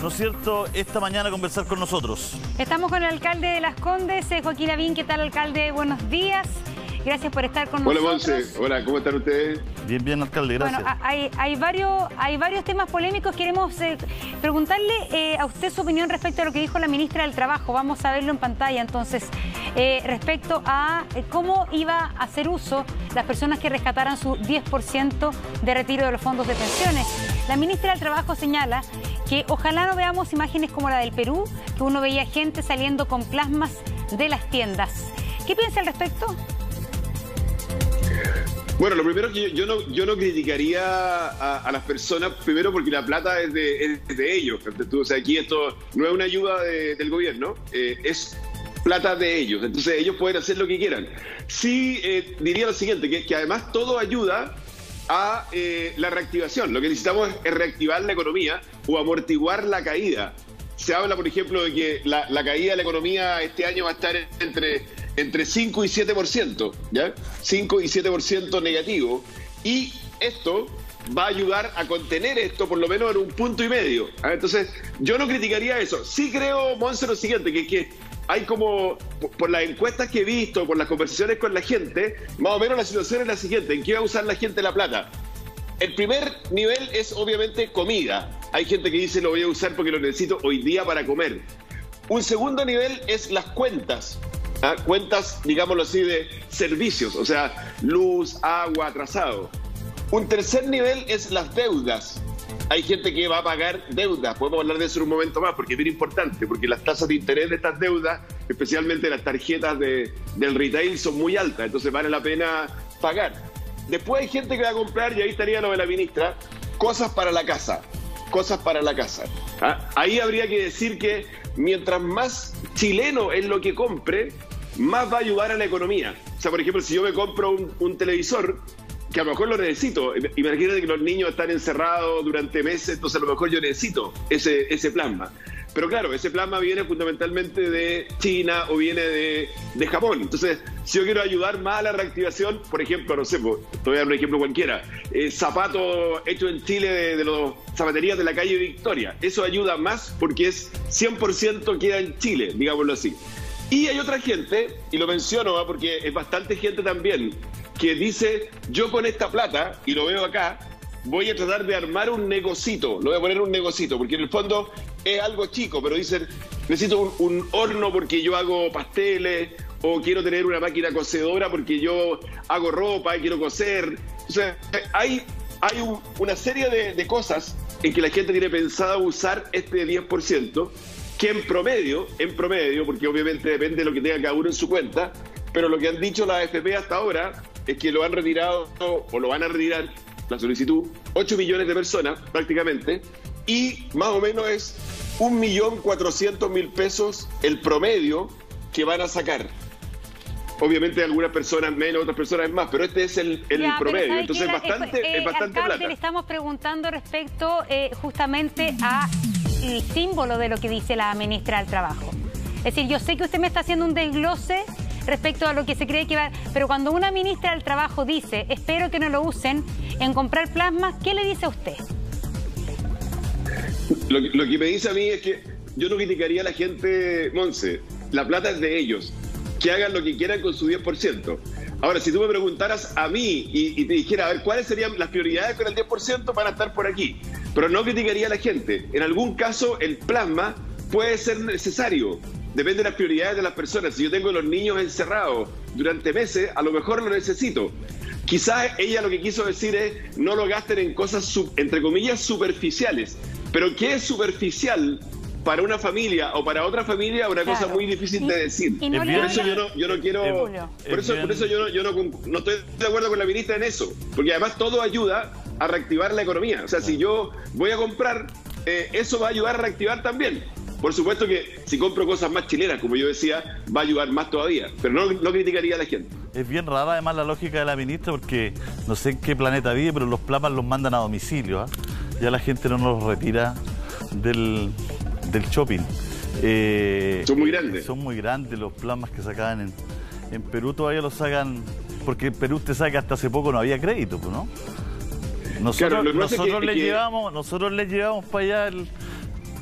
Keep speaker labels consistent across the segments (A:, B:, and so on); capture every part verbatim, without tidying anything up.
A: ¿no es cierto?, esta mañana a conversar con nosotros.
B: Estamos con el alcalde de Las Condes, Joaquín Lavín. ¿Qué tal, alcalde? Buenos días. Gracias por estar con
C: Hola,
B: nosotros.
C: Monse. Hola, ¿cómo están ustedes?
A: Bien, bien, alcalde, gracias.
B: Bueno, hay, hay, varios, hay varios temas polémicos. Queremos eh, preguntarle eh, a usted su opinión respecto a lo que dijo la ministra del Trabajo. Vamos a verlo en pantalla, entonces, eh, respecto a eh, cómo iba a hacer uso las personas que rescataran su diez por ciento de retiro de los fondos de pensiones. La ministra del Trabajo señala que ojalá no veamos imágenes como la del Perú, que uno veía gente saliendo con plasmas de las tiendas. ¿Qué piensa al respecto?
C: Bueno, lo primero que yo, yo, no, yo no criticaría a, a las personas, primero porque la plata es de, es de ellos. O sea, aquí esto no es una ayuda de, del gobierno, eh, es plata de ellos. Entonces ellos pueden hacer lo que quieran. Sí, eh, diría lo siguiente, que, que además todo ayuda a eh, la reactivación. Lo que necesitamos es reactivar la economía o amortiguar la caída. Se habla, por ejemplo, de que la, la caída de la economía este año va a estar entre... entre cinco y siete por ciento, ¿ya? cinco y siete por ciento negativo. Y esto va a ayudar a contener esto por lo menos en un punto y medio. ¿Ah? Entonces, yo no criticaría eso. Sí creo, Monse, lo siguiente, que, que hay como, por las encuestas que he visto, por las conversaciones con la gente, más o menos la situación es la siguiente. ¿En qué va a usar la gente la plata? El primer nivel es obviamente comida. Hay gente que dice lo voy a usar porque lo necesito hoy día para comer. Un segundo nivel es las cuentas. ¿Ah? Cuentas, digámoslo así, de servicios, o sea, luz, agua, atrasado. Un tercer nivel es las deudas. Hay gente que va a pagar deudas, podemos hablar de eso en un momento más, porque es bien importante, porque las tasas de interés de estas deudas, especialmente las tarjetas de, del retail, son muy altas, entonces vale la pena pagar. Después hay gente que va a comprar, y ahí estaría lo de la ministra, cosas para la casa, cosas para la casa. ¿Ah? Ahí habría que decir que mientras más chileno es lo que compre, más va a ayudar a la economía. O sea, por ejemplo, si yo me compro un, un televisor, que a lo mejor lo necesito, imagínate que los niños están encerrados durante meses, entonces a lo mejor yo necesito ese, ese plasma. Pero claro, ese plasma viene fundamentalmente de China o viene de, de Japón. Entonces, si yo quiero ayudar más a la reactivación, por ejemplo, no sé, pues, te voy a dar un ejemplo cualquiera, eh, zapatos hechos en Chile de, de las zapaterías de la calle Victoria. Eso ayuda más porque es cien por ciento queda en Chile, digámoslo así. Y hay otra gente, y lo menciono ¿eh? porque es bastante gente también, que dice, yo con esta plata, y lo veo acá, voy a tratar de armar un negocito, lo voy a poner un negocito, porque en el fondo es algo chico, pero dicen, necesito un, un horno porque yo hago pasteles, o quiero tener una máquina cocedora porque yo hago ropa y quiero coser. O sea, hay, hay un, una serie de, de cosas en que la gente tiene pensado usar este diez por ciento, que en promedio, en promedio, porque obviamente depende de lo que tenga cada uno en su cuenta, pero lo que han dicho las A F P hasta ahora es que lo han retirado, o lo van a retirar, la solicitud, ocho millones de personas prácticamente, y más o menos es un millón cuatrocientos mil pesos el promedio que van a sacar. Obviamente algunas personas menos, otras personas más, pero este es el, el
B: ya,
C: entonces es bastante,
B: eh,
C: es bastante
B: alcalde,
C: plata.
B: Le estamos preguntando respecto eh, justamente a el símbolo de lo que dice la ministra del Trabajo. Es decir, yo sé que usted me está haciendo un desglose respecto a lo que se cree que va... Pero cuando una ministra del Trabajo dice, espero que no lo usen en comprar plasmas, ¿qué le dice a usted?
C: Lo, lo que me dice a mí es que yo no criticaría a la gente, Monse, la plata es de ellos, que hagan lo que quieran con su diez por ciento. Ahora, si tú me preguntaras a mí y, y te dijera, a ver, ¿cuáles serían las prioridades con el diez por ciento? Van a estar por aquí. Pero no criticaría a la gente. En algún caso, el plasma puede ser necesario. Depende de las prioridades de las personas. Si yo tengo a los niños encerrados durante meses, a lo mejor lo necesito. Quizás ella lo que quiso decir es, no lo gasten en cosas, sub, entre comillas, superficiales. Pero ¿qué es superficial para una familia o para otra familia? Una claro. cosa muy difícil y, de decir. No por eso yo no, yo no quiero... Por eso, por eso yo, no, yo no, no estoy de acuerdo con la ministra en eso. Porque además todo ayuda a reactivar la economía. O sea, si yo voy a comprar, eh, eso va a ayudar a reactivar también. Por supuesto que si compro cosas más chilenas, como yo decía, va a ayudar más todavía. Pero no, no criticaría a la gente.
A: Es bien rara además la lógica de la ministra porque no sé en qué planeta vive, pero los plasmas los mandan a domicilio. ¿eh? Ya la gente no los retira del, del shopping.
C: Eh, son muy grandes.
A: Son muy grandes los plasmas que sacaban en, en Perú. Todavía los sacan, porque en Perú usted sabe que hasta hace poco no había crédito, ¿no? Nosotros, claro, nosotros, que, le, que... llevamos, nosotros le llevamos para allá el,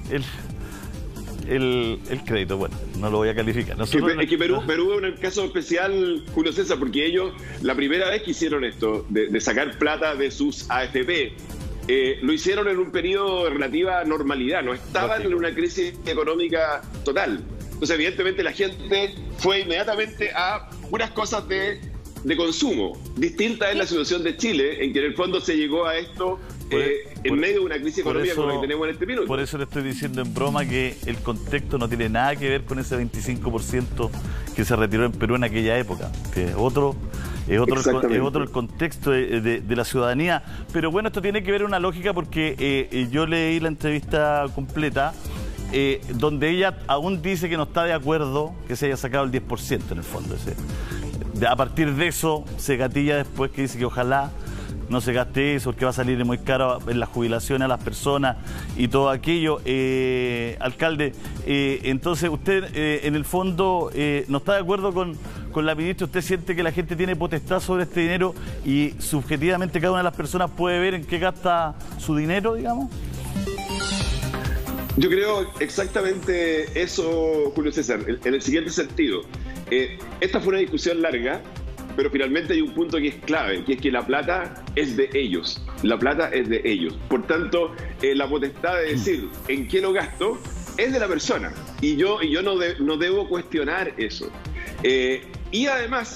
A: el, el, el crédito, bueno, no lo voy a calificar. Nosotros,
C: es que, es que Perú, Perú es un caso especial, Julio César, porque ellos, la primera vez que hicieron esto, de, de sacar plata de sus A F P, eh, lo hicieron en un periodo de relativa normalidad, no estaban en una crisis económica total. Entonces, evidentemente, la gente fue inmediatamente a unas cosas de, de consumo. Distinta es la situación de Chile, en que en el fondo se llegó a esto eh, en por, medio de una crisis económica eso, como la que tenemos en este minuto.
A: Por eso le estoy diciendo en broma que el contexto no tiene nada que ver con ese veinticinco por ciento que se retiró en Perú en aquella época, que es otro... Es otro, el, es otro el contexto de, de, de la ciudadanía. Pero bueno, esto tiene que ver una lógica porque eh, yo leí la entrevista completa eh, donde ella aún dice que no está de acuerdo que se haya sacado el diez por ciento en el fondo. Ese. De, a partir de eso se gatilla después que dice que ojalá no se gaste eso, porque va a salir muy caro en las jubilaciones a las personas y todo aquello. Eh, alcalde, eh, entonces usted eh, en el fondo eh, no está de acuerdo con, con la ministra. ¿Usted siente que la gente tiene potestad sobre este dinero y subjetivamente cada una de las personas puede ver en qué gasta su dinero, digamos?
C: Yo creo exactamente eso, Julio César, en el siguiente sentido. Eh, esta fue una discusión larga, pero finalmente hay un punto que es clave, que es que la plata es de ellos. La plata es de ellos. Por tanto, eh, la potestad de decir en qué lo gasto es de la persona. Y yo, y yo no, de, no debo cuestionar eso. Eh, y además,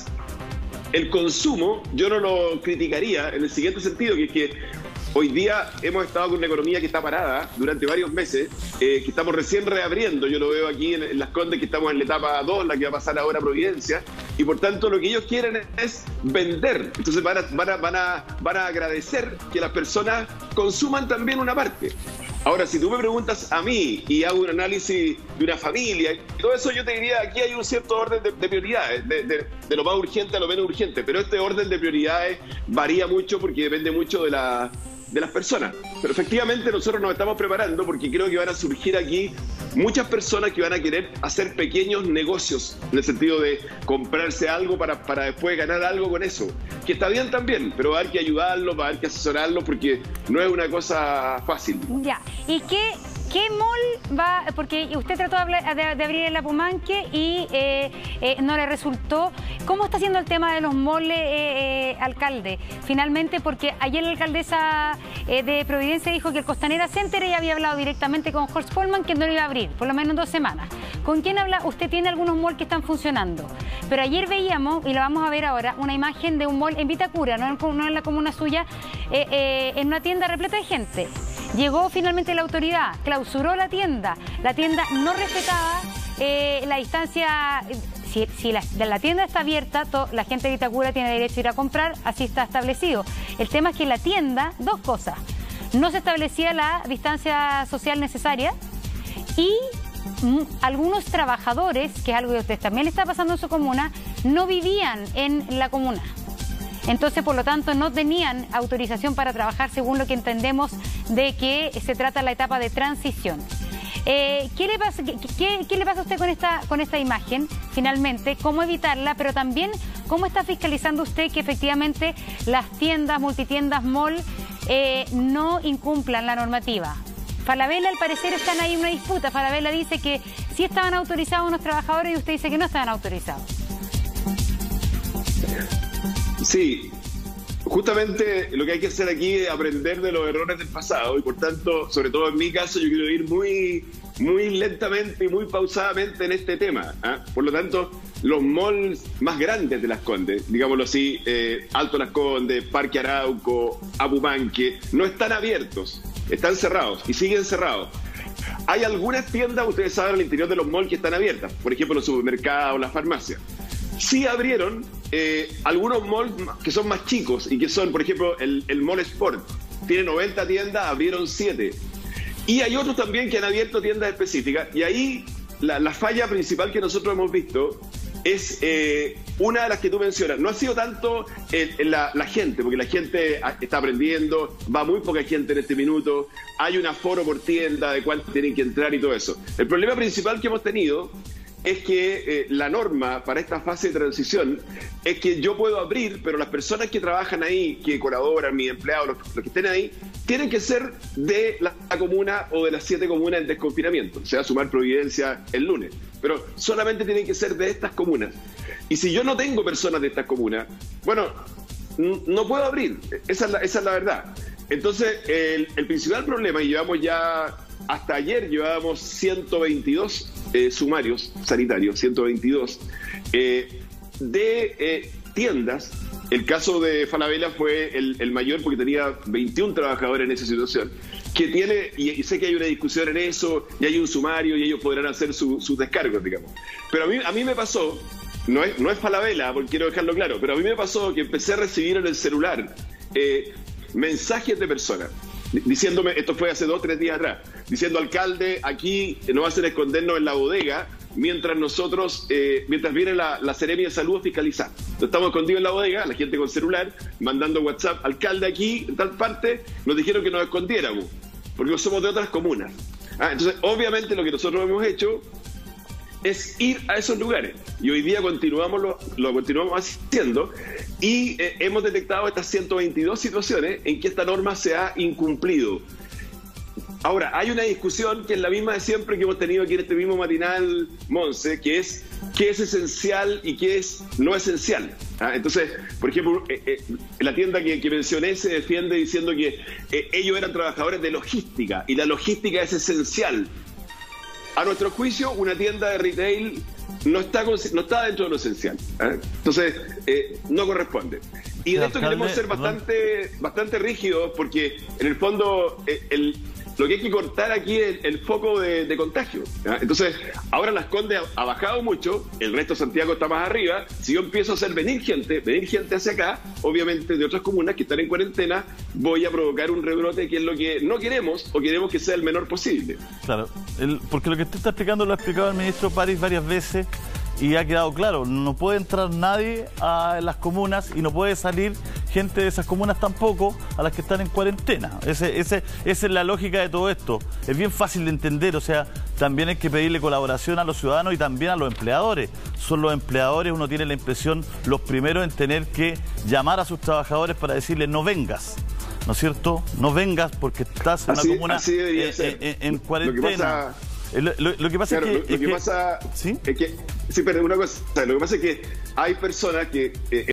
C: el consumo yo no lo criticaría en el siguiente sentido, que es que hoy día hemos estado con una economía que está parada durante varios meses, eh, que estamos recién reabriendo. Yo lo veo aquí en, en Las Condes, que estamos en la etapa dos, la que va a pasar ahora a Providencia, y por tanto lo que ellos quieren es vender. Entonces van a, van a, van a, van a agradecer que las personas consuman también una parte. Ahora, si tú me preguntas a mí y hago un análisis de una familia y todo eso, yo te diría, aquí hay un cierto orden de, de prioridades, de, de, de lo más urgente a lo menos urgente, pero este orden de prioridades varía mucho porque depende mucho de la... de las personas. Pero efectivamente nosotros nos estamos preparando porque creo que van a surgir aquí muchas personas que van a querer hacer pequeños negocios, en el sentido de comprarse algo para, para después ganar algo con eso, que está bien también, pero va a haber que ayudarlos, va a haber que asesorarlos porque no es una cosa fácil.
B: Ya, ¿y qué, qué mall va? Porque usted trató de, hablar, de, de abrir el Apumanque y eh, eh, no le resultó. ¿Cómo está haciendo el tema de los malls, eh, eh, alcalde? Finalmente, porque ayer la alcaldesa eh, de Providencia dijo que el Costanera Center ella había hablado directamente con Horst Polman que no lo iba a abrir, por lo menos en dos semanas. ¿Con quién habla? Usted tiene algunos malls que están funcionando. Pero ayer veíamos, y lo vamos a ver ahora, una imagen de un mall en Vitacura, no en, no en la comuna suya, eh, eh, en una tienda repleta de gente. Llegó finalmente la autoridad, clausuró la tienda. La tienda no respetaba eh, la distancia. Si, si la, la tienda está abierta, to, la gente de Vitacura tiene derecho a ir a comprar, así está establecido. El tema es que la tienda, dos cosas, no se establecía la distancia social necesaria y mm, algunos trabajadores, que es algo que a usted también le está pasando en su comuna, no vivían en la comuna. Entonces, por lo tanto, no tenían autorización para trabajar según lo que entendemos de que se trata la etapa de transición. Eh, ¿qué, le pasa, qué, qué, ¿Qué le pasa a usted con esta, con esta imagen, finalmente? ¿Cómo evitarla? Pero también, ¿cómo está fiscalizando usted que efectivamente las tiendas, multitiendas, mall, eh, no incumplan la normativa? Falabella, al parecer, están ahí en una disputa. Falabella dice que sí estaban autorizados unos trabajadores y usted dice que no estaban autorizados.
C: Sí, justamente lo que hay que hacer aquí es aprender de los errores del pasado y por tanto, sobre todo en mi caso, yo quiero ir muy, muy lentamente y muy pausadamente en este tema. ¿eh? Por lo tanto, los malls más grandes de Las Condes, digámoslo así, eh, Alto Las Condes, Parque Arauco, Apumanque, no están abiertos, están cerrados y siguen cerrados. Hay algunas tiendas, ustedes saben, al interior de los malls que están abiertas, por ejemplo los supermercados, las farmacias. Sí abrieron eh, algunos malls que son más chicos y que son, por ejemplo, el, el Mall Sport. Tiene noventa tiendas, abrieron siete. Y hay otros también que han abierto tiendas específicas. Y ahí la, la falla principal que nosotros hemos visto es eh, una de las que tú mencionas. No ha sido tanto el, el, la, la gente, porque la gente está aprendiendo, va muy poca gente en este minuto, hay un aforo por tienda de cuántos tienen que entrar y todo eso. El problema principal que hemos tenido es que eh, la norma para esta fase de transición es que yo puedo abrir, pero las personas que trabajan ahí, que colaboran, mis empleados, los, los que estén ahí, tienen que ser de la comuna o de las siete comunas en desconfinamiento, o sea, sumar Providencia el lunes, pero solamente tienen que ser de estas comunas. Y si yo no tengo personas de estas comunas, bueno, no puedo abrir, esa es la, esa es la verdad. Entonces, el, el principal problema, y llevamos ya, hasta ayer llevábamos ciento veintidós eh, sumarios sanitarios, ciento veintidós, eh, de eh, tiendas. El caso de Falabella fue el, el mayor porque tenía veintiún trabajadores en esa situación, que tiene, y, y sé que hay una discusión en eso, y hay un sumario, y ellos podrán hacer sus su descargos, digamos. Pero a mí, a mí me pasó, no es, no es Falabella, porque quiero dejarlo claro, pero a mí me pasó que empecé a recibir en el celular eh, mensajes de personas, diciéndome, esto fue hace dos o tres días atrás, diciendo, alcalde, aquí nos hacen escondernos en la bodega, mientras nosotros, eh, mientras viene la, la Seremi de Salud a fiscalizar. Estamos escondidos en la bodega, la gente con celular, mandando WhatsApp, alcalde aquí, en tal parte, nos dijeron que nos escondiéramos, porque somos de otras comunas. Ah, entonces, obviamente lo que nosotros hemos hecho es ir a esos lugares, y hoy día continuamos lo, lo continuamos haciendo, y eh, hemos detectado estas ciento veintidós situaciones en que esta norma se ha incumplido. Ahora, hay una discusión que es la misma de siempre que hemos tenido aquí en este mismo matinal, Monse, que es qué es esencial y qué es no esencial. ¿Ah? Entonces, por ejemplo, eh, eh, la tienda que, que mencioné se defiende diciendo que eh, ellos eran trabajadores de logística y la logística es esencial. A nuestro juicio, una tienda de retail no está, no está dentro de lo esencial. ¿eh? Entonces, eh, no corresponde. Y en esto queremos ser bastante, bastante rígidos porque, en el fondo, eh, el... lo que hay que cortar aquí es el, el foco de, de contagio. ¿ya? Entonces, ahora Las Condes ha, ha bajado mucho, el resto de Santiago está más arriba. Si yo empiezo a hacer venir gente, venir gente hacia acá, obviamente de otras comunas que están en cuarentena, voy a provocar un rebrote que es lo que no queremos o queremos que sea el menor posible.
A: Claro, el, porque lo que usted está explicando lo ha explicado el ministro París varias veces y ha quedado claro, no puede entrar nadie a las comunas y no puede salir gente de esas comunas tampoco a las que están en cuarentena. Ese, ese, esa es la lógica de todo esto. Es bien fácil de entender, o sea, también hay que pedirle colaboración a los ciudadanos y también a los empleadores. Son los empleadores, uno tiene la impresión, los primeros en tener que llamar a sus trabajadores para decirles no vengas. ¿No es cierto? No vengas porque estás en
C: así,
A: una comuna
C: así
A: eh, eh, en cuarentena. Lo, lo, lo que pasa
C: claro,
A: es que...
C: Lo, lo
A: es
C: que,
A: que
C: pasa
A: ¿sí?
C: es que... Sí, pero una cosa, lo que pasa es que hay personas que... Eh,